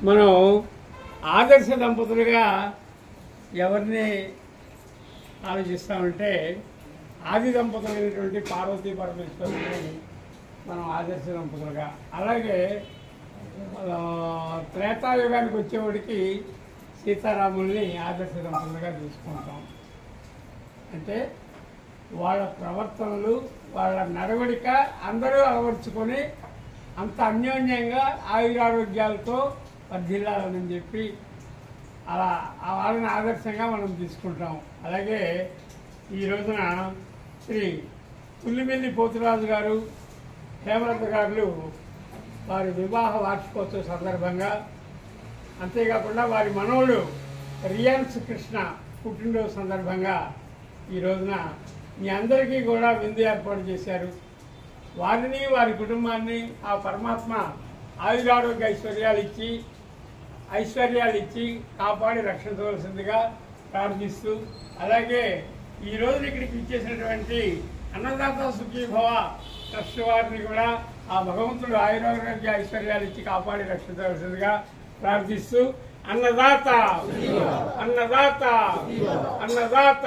మనం ఆదర్శ దంపతులుగా ఎవరిని ఆలోచిస్తామంటే ఆది దంపతులైనటువంటి పార్వతీ పరమేశ్వరుని మనం ఆదర్శ దంపతులుగా, అలాగే త్రేతాయుగానికి వచ్చేవాడికి సీతారాముల్ని ఆదర్శ దంపతులుగా తీసుకుంటాం. అంటే వాళ్ళ ప్రవర్తనలు, వాళ్ళ నడవడిక అందరూ అలవర్చుకొని అంత అన్యోన్యంగా ఆయురారోగ్యాలతో వర్ధిల్లాలని చెప్పి అలా వాళ్ళని ఆదర్శంగా మనం తీసుకుంటాం. అలాగే ఈ రోజున శ్రీ తుల్లిమిల్లి పోతురాజు గారు, హేమలత గారు వారి వివాహ వార్షికోత్సవ సందర్భంగా, అంతేకాకుండా వారి మనవడు రియాన్స్ కృష్ణ పుట్టినరోజు సందర్భంగా ఈ రోజున మీ అందరికీ కూడా విందు ఏర్పాటు చేశారు. వారిని, వారి కుటుంబాన్ని ఆ పరమాత్మ ఆయురారోగ్య ఐశ్వర్యాలు ఇచ్చి కాపాడి రక్షించవలసిందిగా ప్రార్థిస్తూ, అలాగే ఈ రోజున ఇక్కడికి ఇచ్చేసినటువంటి అన్నదాత సుఖీభవ ట్రస్ట్ వారిని కూడా ఆ భగవంతుడు ఆయురారోగ్య ఐశ్వర్యాలు ఇచ్చి కాపాడి రక్షించవలసిందిగా ప్రార్థిస్తూ, అన్నదాత అన్నదాత అన్నదాత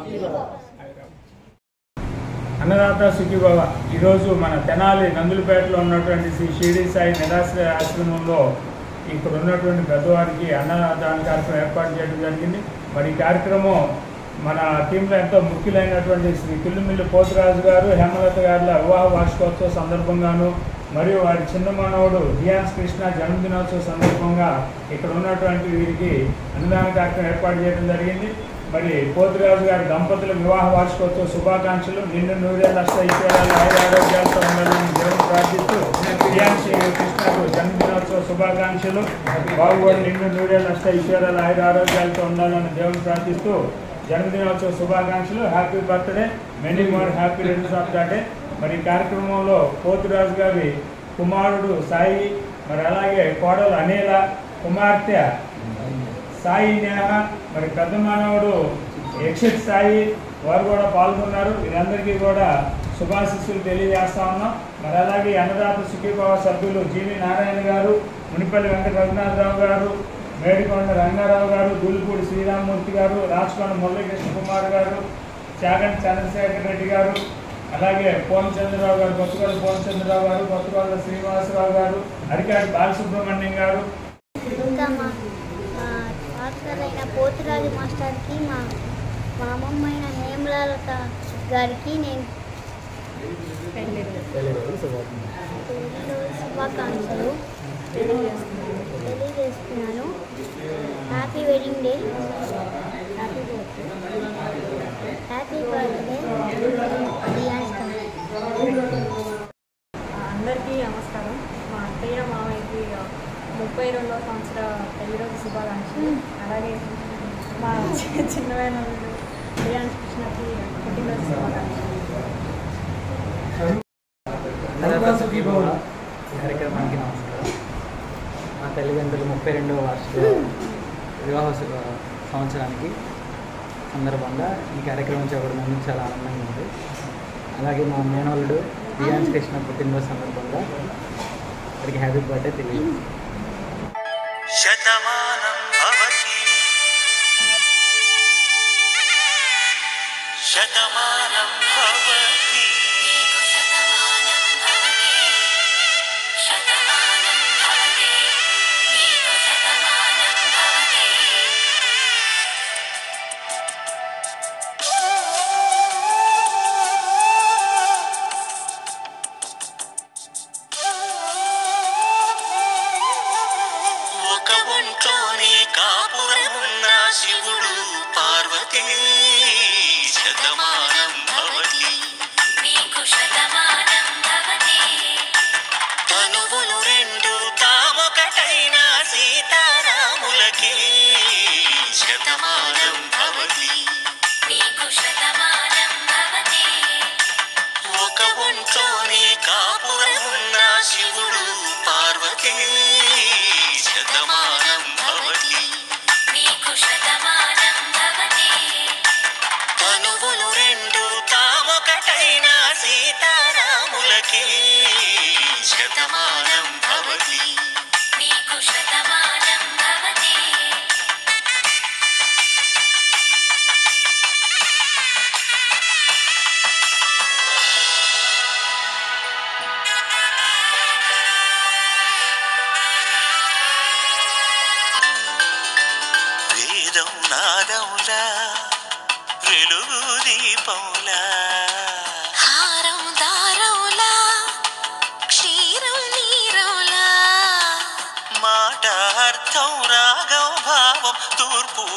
అన్నదాత సుఖీభవ. ఈరోజు మన తెనాలి నందులపేటలో ఉన్నటువంటి శ్రీ షిరిడి సాయి నిరాశ్రయ ఆశ్రమంలో ఇక్కడ ఉన్నటువంటి పెద్దవారికి అన్నదాన కార్యక్రమం ఏర్పాటు చేయడం జరిగింది. మరి ఈ కార్యక్రమం మన టీంలో ఎంతో ముఖ్యులైనటువంటి శ్రీ తుల్లిమిల్లి పోతురాజు గారు, హేమలత గారుల వివాహ వార్షికోత్సవ సందర్భంగాను, మరియు వారి చిన్న మనవడు రియాన్స్ కృష్ణ జన్మదినోత్సవ సందర్భంగా ఇక్కడ ఉన్నటువంటి వీరికి అన్నదాన కార్యక్రమం ఏర్పాటు చేయడం జరిగింది. మరి పోతురాజు గారి దంపతుల వివాహ వార్షికోత్సవ శుభాకాంక్షలు. నిండు నూరేళ్ళ ఐశ్వర్యాలు ఆరోగ్యాలతో ఉండాలని దేవుని ప్రార్థిస్తూ, రియాన్స్ కృష్ణకు జన్మదినోత్సవ శుభాకాంక్షలు. బాబుగారు నిండు నూరేళ్ళ ఐశ్వర్యాలు ఆరోగ్యాలతో ఉండాలని దేవుని ప్రార్థిస్తూ జన్మదినోత్సవ శుభాకాంక్షలు. Happy birthday, many more happy returns of the day. మరి ఈ కార్యక్రమంలో పోతురాజు గారి కుమారుడు సాయి, మరి అలాగే కోడలు అనిల, కుమార్తె సాయి నేహ, మరి పెద్ద మానవుడు యక్షిత్ సాయి వారు కూడా పాల్గొన్నారు. వీరందరికీ కూడా శుభాశిస్సులు తెలియజేస్తా ఉన్నాం. మరి అలాగే అన్నదాత సుఖీభావ సభ్యులు జీవి నారాయణ గారు, మునిపల్లి వెంకట రఘునాథరావు గారు, మేడికొండ రంగారావు గారు, దూలిపూడి శ్రీరామమూర్తి గారు, రాచకొండ మురళీకృష్ణ కుమార్ గారు, చాగంటి చంద్రశేఖర్ రెడ్డి గారు, అలాగే పూర్ణచంద్రరావు గారు, కొత్తగొల్ల పూర్ణచంద్రరావు గారు, కొత్తగొల్ల శ్రీనివాసరావు గారు, అరికాటి బాలసుబ్రహ్మణ్యం గారు, పోతురాజు మాస్టర్కి, మా అమ్మమ్మ అయిన హేమలత గారికి నేను శుభాకాంక్షలు తెలియజేస్తున్నాను. Happy wedding day, happy birthday. అందరికీ నమస్కారం. మా అత్తయ్య మామయ్యకి 32వ సంవత్సర పెళ్లిరోజు శుభాకాంక్షలు. అలాగే మా చిన్నమైన రియాన్స్ కృష్ణకి పుట్టినరోజు శుభాకాంక్షలు. కార్యక్రమానికి నమస్కారం. మా తల్లిదండ్రులు 32వ వార్షిక వివాహ సంవత్సరానికి సందర్భంగా ఈ కార్యక్రమం చేపట్టడం చాలా ఆనందంగా ఉంది. అలాగే మా మేనల్లుడు రియాన్స్ కృష్ణ పుట్టినరోజు సందర్భంగా వారికి హ్యాపీ బర్త్డే తెలియదు. శతమానం భవతి శతమానం భవతి కాపురమున్న శివుడు పార్వతీ శతమానం భవతి నీకు శతమానం భవతి తనువులు రెండు తామొకటైన సీతారాములకి శతమానం భవతి నీకు శతమానం భవతి ఒక ఒంట్లోనే కాపురమున్న శివుడు పార్వతీ శతమానం భవతి నీకు శతమానం భవతి తనువులు రెండు తామొకటైన సీతారాములకి శతమానం భవతి నీకు శతమానం దీపంలా వెలుగు దీపంలా హారం దారంలా క్షీరం నీరంలా మాట అర్థం రాగం భావం తూర్పు